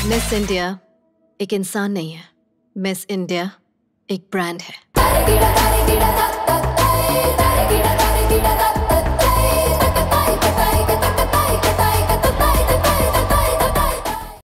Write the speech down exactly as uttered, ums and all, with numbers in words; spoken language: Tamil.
मिस इंडिया एक इंसान नहीं है, मिस इंडिया एक ब्रांड है।